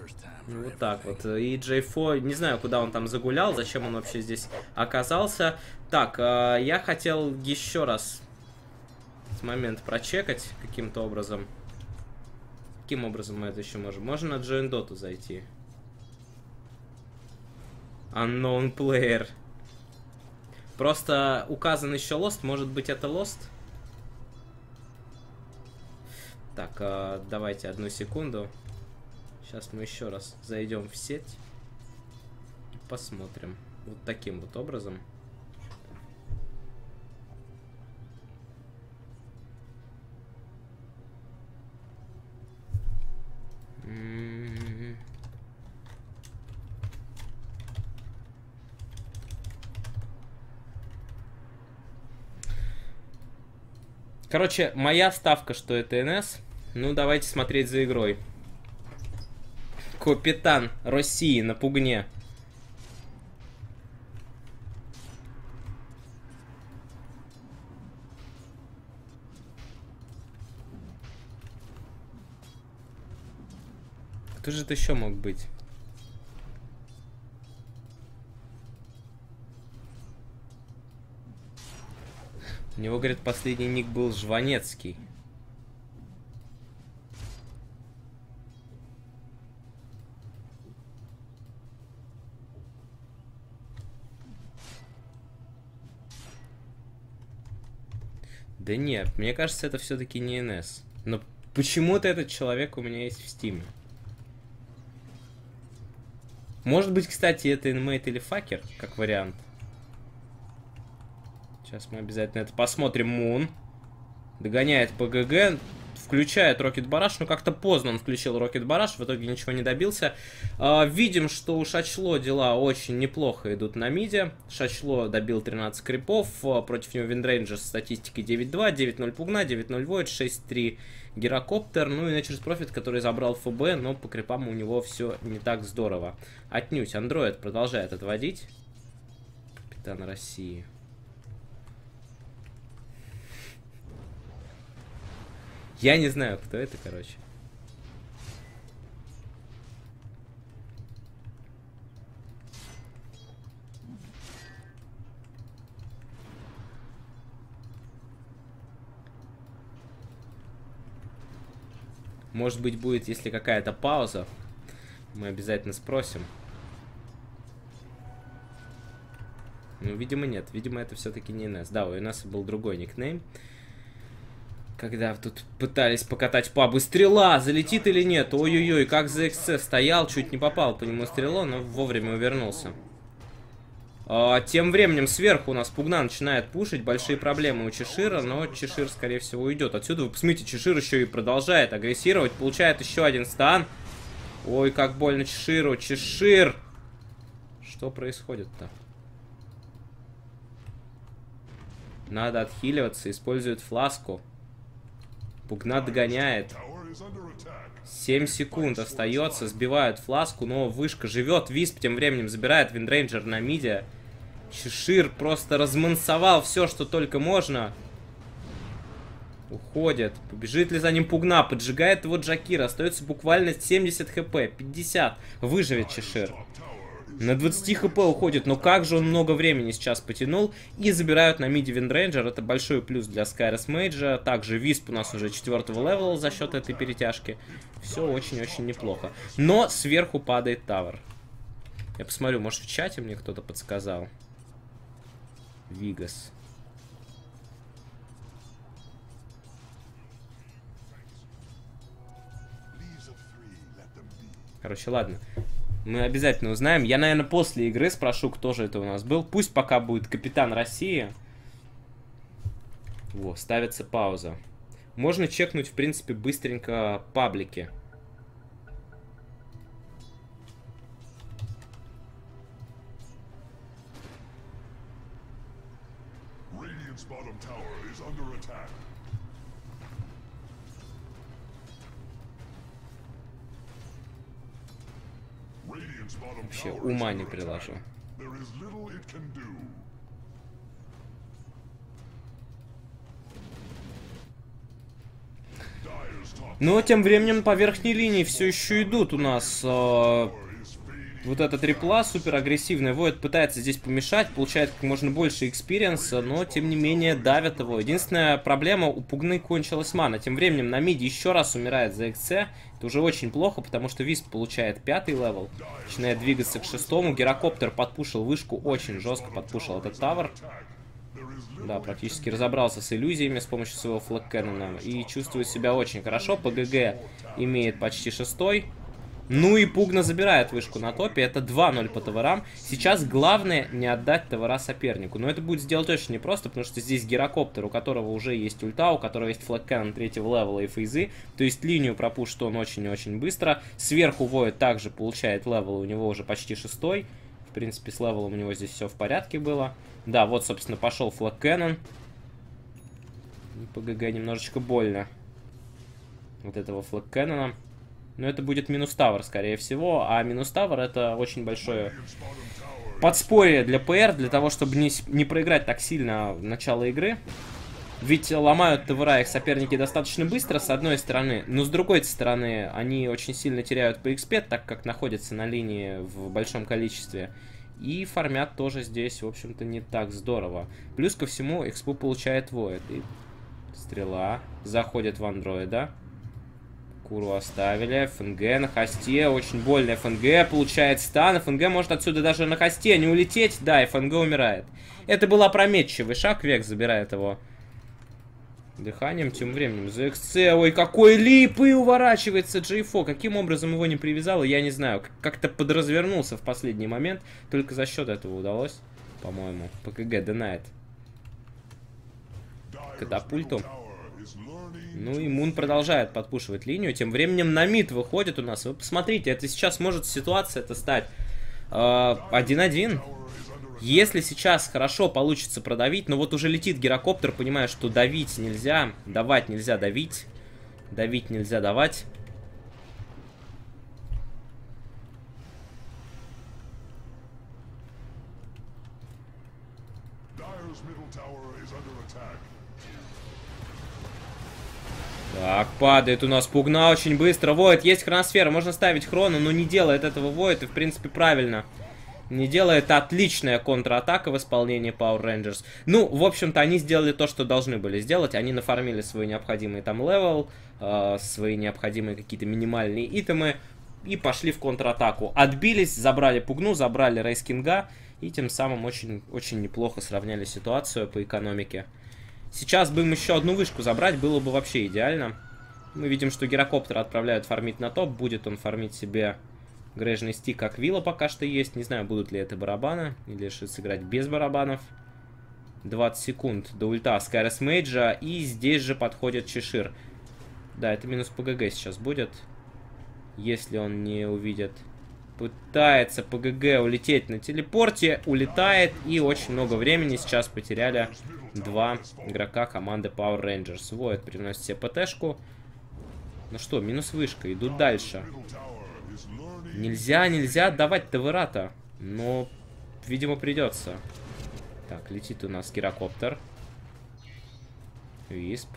Ну, вот так вот. И J4, не знаю, куда он там загулял, зачем он вообще здесь оказался. Так, я хотел еще раз с момента прочекать каким-то образом. Каким образом мы это еще можем? Можно на Join Dota зайти. Unknown player. Просто указан еще Lost. Может быть, это Lost? Так, давайте одну секунду. Сейчас мы еще раз зайдем в сеть. И посмотрим. Вот таким вот образом. Короче, моя ставка, что это НС. Ну, давайте смотреть за игрой. Капитан России на пугне. Кто же это еще мог быть? У него, говорит, последний ник был Жванецкий. Да нет, мне кажется, это все-таки не НС. Но почему-то этот человек у меня есть в стиме. Может быть, кстати, это инмейт или факер, как вариант. Сейчас мы обязательно это посмотрим. Мун догоняет ПГГ, включает Рокет Бараш. Ну, как-то поздно он включил Рокет Бараш, в итоге ничего не добился. Видим, что у Шачло дела очень неплохо идут на миде. Шачло добил 13 крипов, против него Виндрейнджер с статистикой 9-2, 9-0 Пугна, 9-0 Войд, 6-3 Гирокоптер. Ну и Nature's Prophet, который забрал ФБ, но по крипам у него все не так здорово. Отнюдь. Андроид продолжает отводить. Капитан России. Я не знаю, кто это, короче. Может быть, будет, если какая-то пауза. Мы обязательно спросим. Ну, видимо, нет. Видимо, это все-таки не НС. Да, у нас был другой никнейм. Когда тут пытались покатать пабы. Стрела! Залетит или нет? Ой-ой-ой, как за XC стоял. Чуть не попал по нему стрела, но вовремя увернулся. Тем временем сверху у нас Пугна начинает пушить. Большие проблемы у Чешира, но Чешир, скорее всего, уйдет отсюда. Вы посмотрите, Чешир еще и продолжает агрессировать. Получает еще один стан. Ой, как больно Чеширу. Чешир! Что происходит-то? Надо отхиливаться. Использует фласку. Пугна догоняет. 7 секунд остается. Сбивают фласку, но вышка живет. Висп тем временем забирает Виндрейнджер на миде. Чешир просто размансовал все, что только можно. Уходит. Побежит ли за ним Пугна? Поджигает его Джакир. Остается буквально 70 хп. 50. Выживет Чешир. На 20 хп уходит, но как же он много времени сейчас потянул. И забирают на миде Виндрейнджер. Это большой плюс для Скайрос Мейджа. Также Висп у нас уже 4-го левела за счет этой перетяжки. Все очень-очень неплохо. Но сверху падает Тавр. Я посмотрю, может в чате мне кто-то подсказал. Вигас. Короче, ладно. Мы обязательно узнаем. Я, наверное, после игры спрошу, кто же это у нас был. Пусть пока будет Капитан России. Во, ставится пауза. Можно чекнуть, в принципе, быстренько паблики. Вообще ума не приложу. Но тем временем по верхней линии все еще идут у нас вот эта трипла супер агрессивная. Void пытается здесь помешать, получает как можно больше экспириенса, но тем не менее давят его. Единственная проблема, у Пугны кончилась мана. Тем временем на миде еще раз умирает ZXC. Это уже очень плохо, потому что Висп получает 5-й левел, начинает двигаться к 6-му. Гирокоптер подпушил вышку, очень жестко подпушил этот тавер. Да, практически разобрался с иллюзиями с помощью своего флэк-кэннона и чувствует себя очень хорошо. ПГГ имеет почти 6-й. Ну и Пугна забирает вышку на топе. Это 2-0 по таверам. Сейчас главное не отдать тавера сопернику. Но это будет сделать очень непросто, потому что здесь Гирокоптер, у которого уже есть ульта, у которого есть флэк-кэннон 3-го левела и фейзы. То есть линию пропушит он очень и очень быстро. Сверху Void также получает левел, у него уже почти 6-й. В принципе, с левелом у него здесь все в порядке было. Да, вот, собственно, пошел флэк-кэннон. И ПГГ немножечко больно вот этого флэк-кэннона. Но это будет минус тавер, скорее всего. А минус тавер это очень большое подспорье для ПР, для того, чтобы не проиграть так сильно в начало игры. Ведь ломают тавера их соперники достаточно быстро, с одной стороны. Но с другой стороны, они очень сильно теряют по XP, так как находятся на линии в большом количестве. И фармят тоже здесь, в общем-то, не так здорово. Плюс ко всему, экспу получает Void. И стрела заходит в андроида. Куру оставили. ФНГ на хосте. Очень больно. ФНГ получает стан. ФНГ может отсюда даже на хосте не улететь. Да, и ФНГ умирает. Это был опрометчивый шаг. Век забирает его дыханием. Тем временем ZXC. Ой, какой лип! И уворачивается Джейфо. Каким образом его не привязало, я не знаю. Как-то подразвернулся в последний момент. Только за счет этого удалось, по-моему. ПКГ динает катапульту. Ну и Мун продолжает подпушивать линию. Тем временем на мид выходит у нас. Вы посмотрите, это сейчас может ситуация это стать 1-1. Если сейчас хорошо получится продавить, но вот уже летит Гирокоптер, понимая, что давить нельзя, давать нельзя давить, давить нельзя давать. Так, падает у нас Пугна очень быстро. Void, есть хроносфера, можно ставить хрону, но не делает этого Void, и в принципе правильно. Не делает. Отличная контратака в исполнении Power Rangers. Ну, в общем-то, они сделали то, что должны были сделать. Они нафармили свой необходимый там левел, свои необходимые какие-то минимальные итемы и пошли в контратаку. Отбились, забрали Пугну, забрали Рейс Кинга и тем самым очень неплохо сравняли ситуацию по экономике. Сейчас бы им еще одну вышку забрать, было бы вообще идеально. Мы видим, что Гирокоптера отправляют фармить на топ. Будет он фармить себе грейжный стик, как Вилла пока что есть. Не знаю, будут ли это барабаны или решит сыграть без барабанов. 20 секунд до ульта Скайрос Мейджа. И здесь же подходит Чешир. Да, это минус ПГГ сейчас будет. Если он не увидит. Пытается ПГГ улететь на телепорте. Улетает. И очень много времени сейчас потеряли два игрока команды Power Rangers. Void приносит себе ПТшку. Ну что, минус вышка. Идут дальше. Нельзя отдавать тавера-то. Но, видимо, придется. Так, летит у нас Гирокоптер. Висп.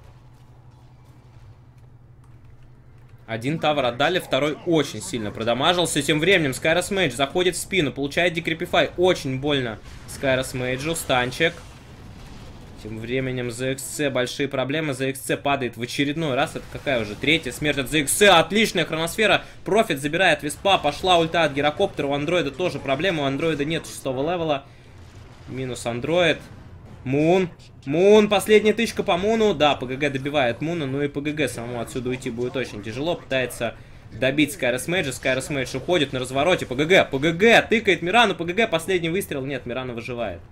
Один тавер отдали, второй очень сильно продамажился. Тем временем Скайрос Мейдж заходит в спину, получает декрепифай. Очень больно Скайрос Мейджу. Станчик. Тем временем ZXC большие проблемы. ZXC падает в очередной раз. Это какая уже? Третья смерть от ZXC. Отличная хроносфера. Профит забирает Виспа. Пошла ульта от Гирокоптера. У андроида тоже проблема. У андроида нет 6-го левела. Минус андроид. Мун. Мун. Последняя тычка по Муну. Да, ПГГ добивает Муна. Ну и ПГГ самому отсюда уйти будет очень тяжело. Пытается добить Скайрос Мейджа. Скайрос Мейдж уходит на развороте. ПГГ тыкает Мирану. ПГГ последний выстрел. Нет, Мирана выживает.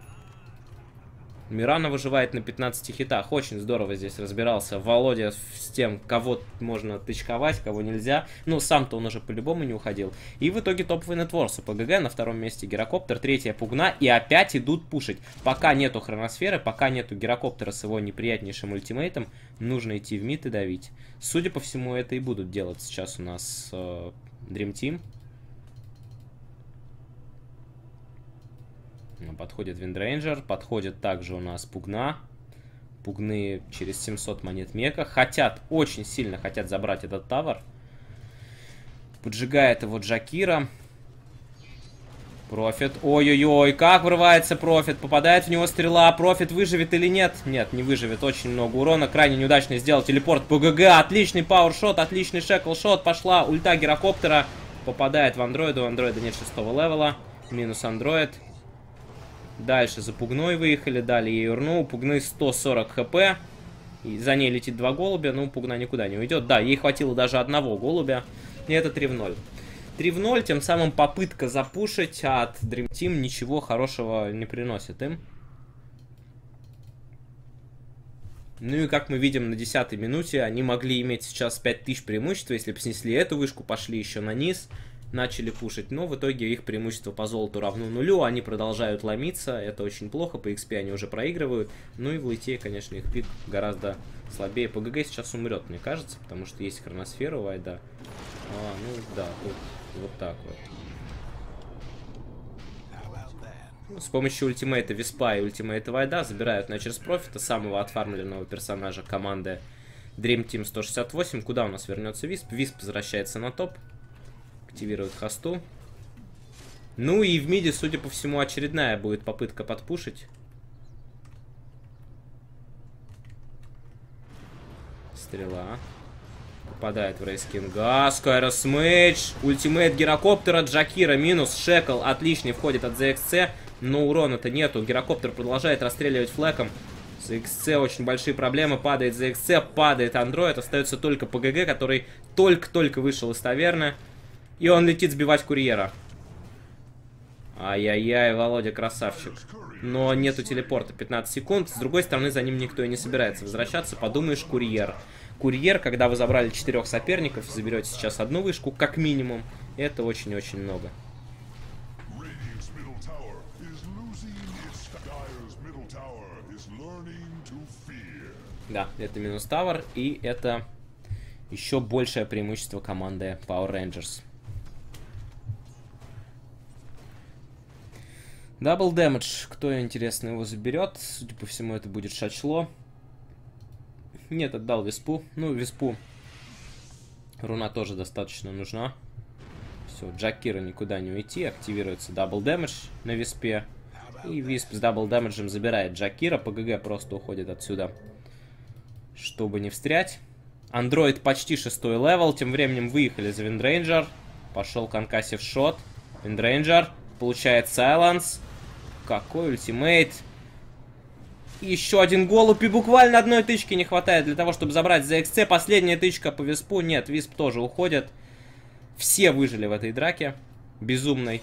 Мирана выживает на 15 хитах. Очень здорово здесь разбирался Володя с тем, кого можно тычковать, кого нельзя. Ну, сам-то он уже по-любому не уходил. И в итоге топовый нетворс. ПГГ на втором месте Гирокоптер, третья Пугна. И опять идут пушить. Пока нету хроносферы, пока нету Гирокоптера с его неприятнейшим ультимейтом, нужно идти в мид и давить. Судя по всему, это и будут делать сейчас у нас Dream Team. Подходит Виндрейнджер, подходит также у нас Пугна. Пугны через 700 монет мека. Хотят, очень сильно хотят забрать этот тавер. Поджигает его Джакира. Профит. Ой-ой-ой, как врывается Профит. Попадает в него стрела. Профит выживет или нет? Нет, не выживет. Очень много урона. Крайне неудачно сделал телепорт по ГГ. Отличный пауэршот, отличный шеклшот. Пошла ульта гирокоптера. Попадает в андроида. У андроида нет 6-го левела. Минус андроид. Дальше за Пугной выехали. Дали ей урну. У Пугны 140 хп. И за ней летит 2 голубя. Ну, Пугна никуда не уйдет. Да, ей хватило даже одного голубя. И это 3 в 0. 3 в 0, тем самым попытка запушить от Dream Team ничего хорошего не приносит им. Ну и как мы видим, на 10-й минуте они могли иметь сейчас 5000 преимущества, если бы снесли эту вышку, пошли еще на низ, начали пушить. Но в итоге их преимущество по золоту равно нулю, они продолжают ломиться, это очень плохо, по XP они уже проигрывают. Ну и в лейте, конечно, их пик гораздо слабее. ПГГ сейчас умрет, мне кажется, потому что есть хроносфера у Вайда. Ну да, тут вот так вот. С помощью ультимейта Виспа и ультимейта Вайда забирают Nature's Profit, самого отфармленного персонажа команды Dream Team 168. Куда у нас вернется Висп? Висп возвращается на топ. Активирует хосту. Ну и в миде, судя по всему, очередная будет попытка подпушить. Стрела. Попадает в Рейскинга. Скайрос Мейдж. Ультимейт Гирокоптера. Джакира минус. Шекл отличный. Входит от ZXC. Но урона-то нету. Гирокоптер продолжает расстреливать флэком. ZXC очень большие проблемы. Падает ZXC. Падает андроид. Остается только ПГГ, который только-только вышел из таверны. И он летит сбивать курьера. Ай-яй-яй, Володя красавчик. Но нету телепорта. 15 секунд. С другой стороны, за ним никто и не собирается возвращаться. Подумаешь, курьер. Курьер, когда вы забрали 4 соперников, заберете сейчас одну вышку, как минимум. Это очень-очень много. Да, это минус тавер, и это еще большее преимущество команды Power Rangers. Дабл дэмэдж. Кто, интересно, его заберет? Судя по всему, это будет Шачло. Нет, отдал Виспу. Ну, Виспу руна тоже достаточно нужна. Все, Джакира никуда не уйти. Активируется дабл дэмэдж на Виспе. И Висп с дабл дэмэджем забирает Джакира. ПГГ просто уходит отсюда, чтобы не встрять. Андроид почти 6-й левел. Тем временем выехали за Виндрейнджер. Пошел конкассив шот. Виндрейнджер получает сайленс. Какой ультимейт. Еще один голубь, и буквально одной тычки не хватает для того, чтобы забрать ZXC. Последняя тычка по Виспу. Нет, Висп тоже уходит. Все выжили в этой драке. Безумной.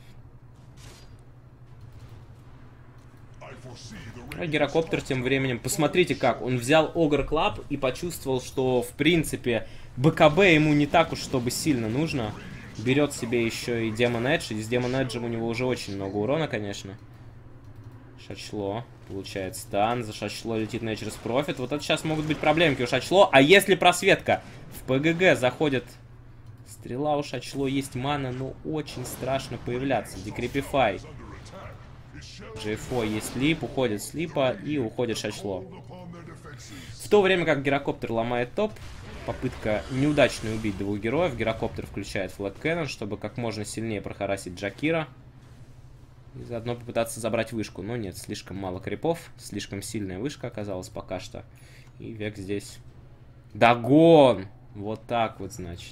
А Гирокоптер тем временем, посмотрите как. Он взял Огр Клаб и почувствовал, что в принципе БКБ ему не так уж чтобы сильно нужно. Берет себе еще и Демон Эдж. И с Демон Эджем у него уже очень много урона, конечно. Шачло получает стан. За Шачло летит Nature's Profit. Вот это сейчас могут быть проблемки у Шачло. А если просветка? В ПГГ заходит стрела у Шачло. Есть мана, но очень страшно появляться. Декрепифай. GFO есть слип. Уходит слипа и уходит Шачло. В то время как Гирокоптер ломает топ. Попытка неудачно убить 2 героев. Гирокоптер включает флэг Кэннон, чтобы как можно сильнее прохарасить Джакира. И заодно попытаться забрать вышку. Но нет, слишком мало крипов. Слишком сильная вышка оказалась пока что. И Век здесь. Догон! Вот так вот, значит.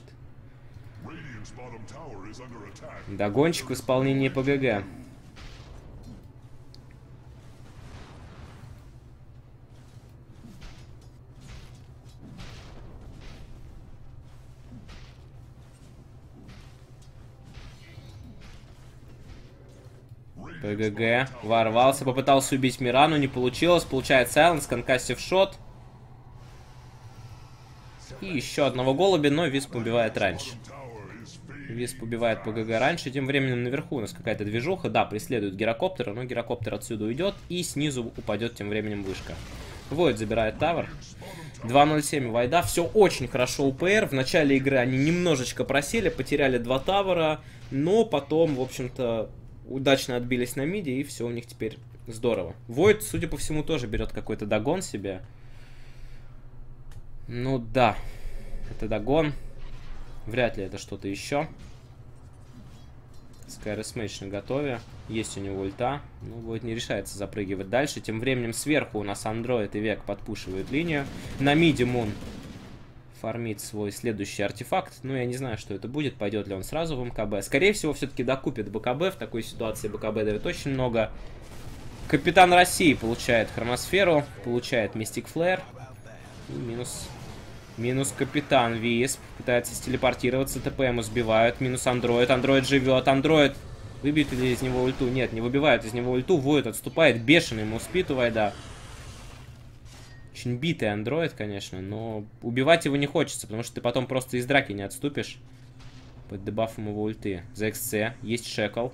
Догончик в исполнении ПГГ. ПГГ ворвался, попытался убить Мирану, не получилось. Получает сайленс, конкассив шот. И еще одного голубя, но Висп убивает раньше. Висп убивает ПГГ раньше. Тем временем наверху у нас какая-то движуха. Да, преследует Гирокоптера, но Гирокоптер отсюда уйдет. И снизу упадет тем временем вышка. Войд забирает тавер. 2.07 Вайда. Все очень хорошо у ПР. В начале игры они немножечко просели, потеряли 2 тавера. Но потом, в общем-то, удачно отбились на миде, и все у них теперь Здорово. Войд, судя по всему, тоже берет какой-то догон себе. Ну да. Это догон. Вряд ли это что-то еще. Скайрес Мейдж на готове. Есть у него ульта. Ну, Войд не решается запрыгивать дальше. Тем временем сверху у нас Андроид и Век подпушивают линию. На миде Мун фармит свой следующий артефакт. Ну, я не знаю, что это будет. Пойдет ли он сразу в МКБ. Скорее всего, все-таки докупит БКБ. В такой ситуации БКБ дает очень много. Капитан России получает хромосферу. Получает Мистик Флэр. И минус капитан Висп. Пытается стелепортироваться. ТП ему сбивают. Минус Андроид. Андроид живет. Андроид. Выбьют ли из него ульту? Нет, не выбивают из него ульту. Войд отступает. Бешеный ему спит у Вайда. Очень битый Андроид, конечно. Но убивать его не хочется. Потому что ты потом просто из драки не отступишь. Под дебафом его ульты. За XC. Есть Шекл.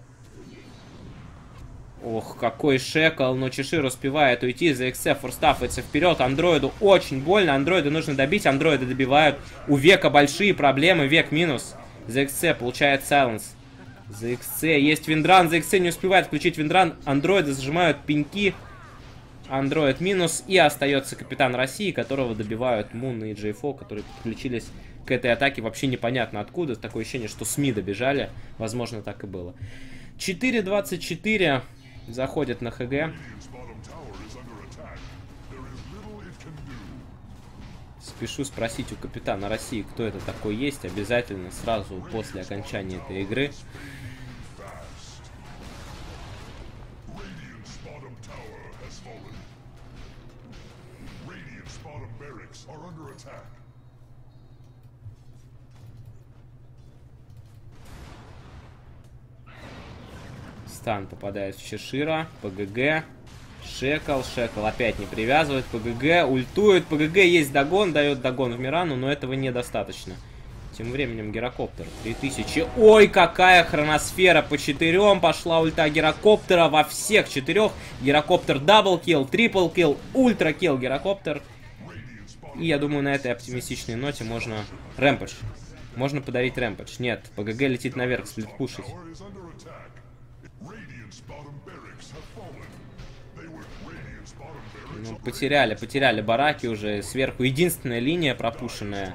Ох, какой Шекл, но Чешир успевает уйти, за XC форстафается вперед, андроиду очень больно, андроида нужно добить, андроиды добивают, у Века большие проблемы, Век минус, за XC получает Сайленс, за XC есть Виндран, за XC не успевает включить Виндран, андроиды зажимают пеньки, андроид минус, и остается Капитан России, которого добивают Мун и Джейфо, которые подключились к этой атаке, вообще непонятно откуда, такое ощущение, что СМИ добежали, возможно так и было. 4:24. Заходит на ХГ. Спешу спросить у Капитана России, кто это такой есть. Обязательно сразу после окончания этой игры. Стан попадает в Чешира. ПГГ. Шекл. Шекл опять не привязывает. ПГГ. Ультует. ПГГ есть догон. Дает догон в Мирану. Но этого недостаточно. Тем временем Гирокоптер. 3000. Ой, какая хроносфера. По 4 пошла ульта Гирокоптера. Во всех 4. Гирокоптер даблкилл. Триплкилл. Ультракилл Гирокоптер. И я думаю, на этой оптимистичной ноте можно... Рэмпэдж. Можно подарить Рэмпэдж. Нет. ПГГ летит наверх сплитпушить. Ну, потеряли бараки уже. Сверху единственная линия пропущенная.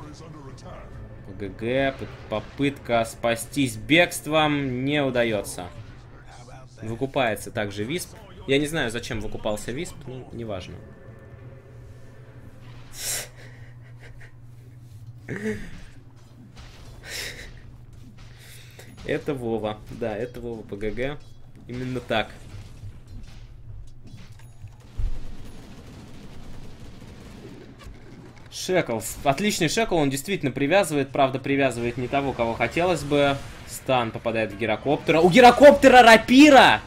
ПГГ. Попытка спастись бегством не удается. Выкупается также Висп. Я не знаю, зачем выкупался Висп, но неважно. Это Вова. Да, это Вова ПГГ. Именно так. Шекл. Отличный Шекл, он действительно привязывает. Правда, привязывает не того, кого хотелось бы. Стан попадает в Гирокоптера. У Гирокоптера рапира!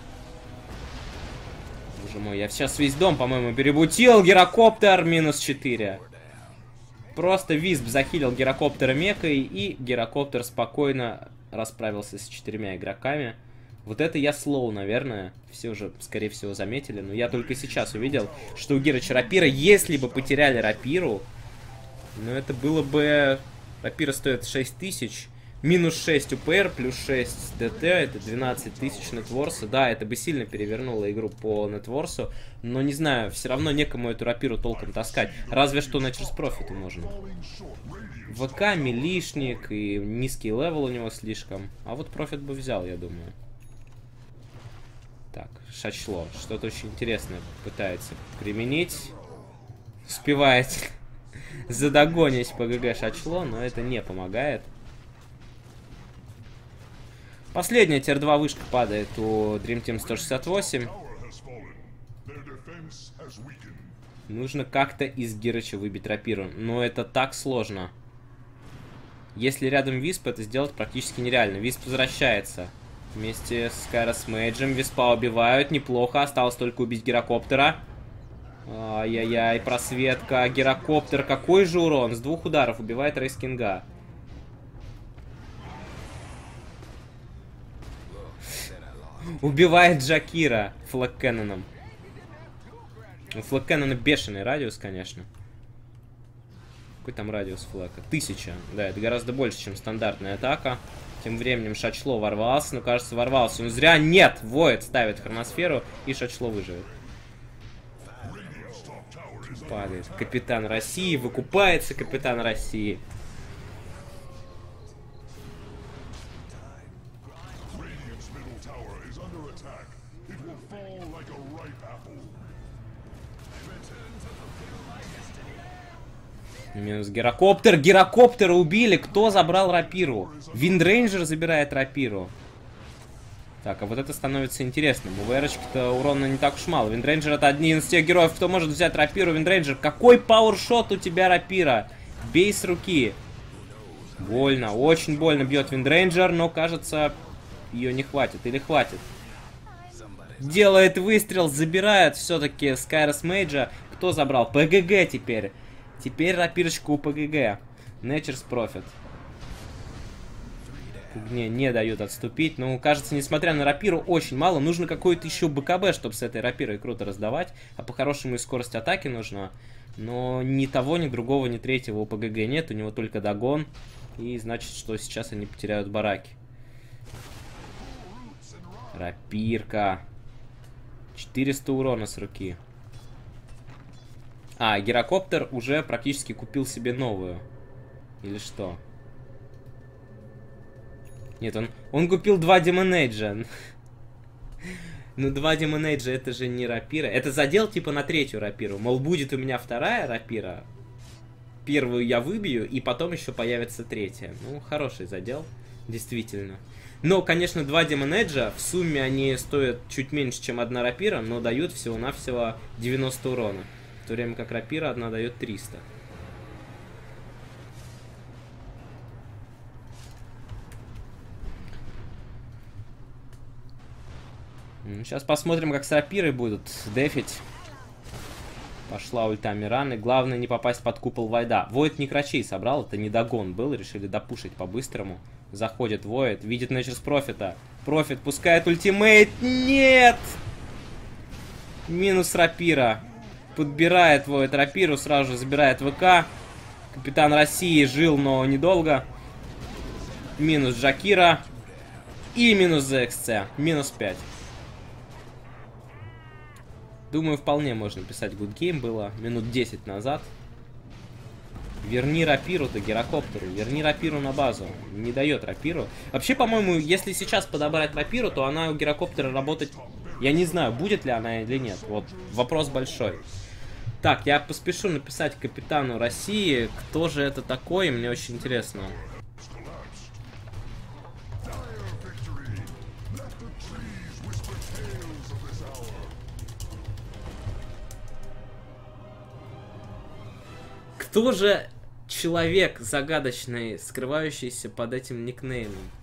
Боже мой, я сейчас весь дом, по-моему, перебутил. Гирокоптер минус 4. Просто Висп захилил Гирокоптера мекой, и Гирокоптер спокойно расправился с 4 игроками. Вот это я слоу, наверное. Все уже, скорее всего, заметили. Но я только сейчас увидел, что у Гирыча рапира, если бы потеряли рапиру, ну это было бы... Рапира стоит 6000. Минус 6 УПР, плюс 6 ДТ, это 12 тысяч нетворса. Да, это бы сильно перевернуло игру по нетворсу. Но не знаю, все равно некому эту рапиру толком таскать. Разве что на черспрофиту можно. ВК, милишник и низкий левел у него слишком. А вот профит бы взял, я думаю. Так, Шачло. Что-то очень интересное пытается применить. Успевает задогонить ПГГ Шачло, но это не помогает. Последняя тир-2 вышка падает у Dream Team 168. Нужно как-то из Гирыча выбить рапиру. Но это так сложно. Если рядом Висп, это сделать практически нереально. Висп возвращается. Вместе с Скайрес Мейджем. Виспа убивают. Неплохо. Осталось только убить Гирокоптера. Ай-яй-яй, просветка. Гирокоптер. Какой же урон? С 2 ударов убивает Рейскинга. Убивает Джакира флэккэнноном. У флэккэннона бешеный радиус, конечно. Какой там радиус флэка? 1000. Да, это гораздо больше, чем стандартная атака. Тем временем Шачло ворвался. Ну, кажется, ворвался. Но зря нет! Воид ставит хроносферу, и Шачло выживет. Падает. Капитан России. Выкупается капитан России. Минус гирокоптер. Гирокоптера убили. Кто забрал рапиру? Виндрейнджер забирает рапиру. Так, а вот это становится интересным. У ВР-очки-то урона не так уж мало. Виндрейнджер — это один из тех героев, кто может взять рапиру. Виндрейнджер, какой пауэршот у тебя, рапира? Бей с руки. Больно, очень больно бьет Виндрейнджер, но, кажется, ее не хватит. Или хватит? Делает выстрел, забирает все-таки Скайрос Мейджа. Кто забрал? ПГГ теперь. Теперь рапирочка у ПГГ. Nature's Prophet. Не дают отступить. Но, кажется, несмотря на рапиру, очень мало. Нужно какое-то еще БКБ, чтобы с этой рапирой круто раздавать. А по-хорошему и скорость атаки нужна. Но ни того, ни другого, ни третьего у ПГГ нет. У него только догон. И значит, что сейчас они потеряют бараки. Рапирка. 400 урона с руки. А, гирокоптер уже практически купил себе новую. Или что? Нет, он купил 2 Demon Age. Ну, 2 Demon Age это же не рапира. Это задел типа на 3-ю рапиру. Мол, будет у меня 2-я рапира. Первую я выбью, и потом еще появится 3-я. Ну, хороший задел. Действительно. Но, конечно, 2 Demon Age, в сумме они стоят чуть меньше, чем 1 рапира, но дают всего-навсего 90 урона. В то время как рапира одна дает 300. Сейчас посмотрим, как с рапирой будут дефить. Пошла ульта Мираны. Главное не попасть под купол Войда. Войд не крачей собрал, это не догон был. Решили допушить по-быстрому. Заходит Войд, видит Nature's Prophet. Профит пускает ультимейт. Нет! Минус рапира. Подбирает Войд рапиру, сразу же забирает ВК. Капитан России жил, но недолго. Минус Джакира. И минус ZXC. Минус 5. Думаю, вполне можно писать good game. Было минут 10 назад. Верни рапиру-то гирокоптеру. Верни рапиру на базу. Не дает рапиру. Вообще, по-моему, если сейчас подобрать рапиру, то она у гирокоптера работать... Я не знаю, будет ли она или нет. Вот, вопрос большой. Так, я поспешу написать капитану России. Кто же это такой? Мне очень интересно. Кто же человек загадочный, скрывающийся под этим никнеймом?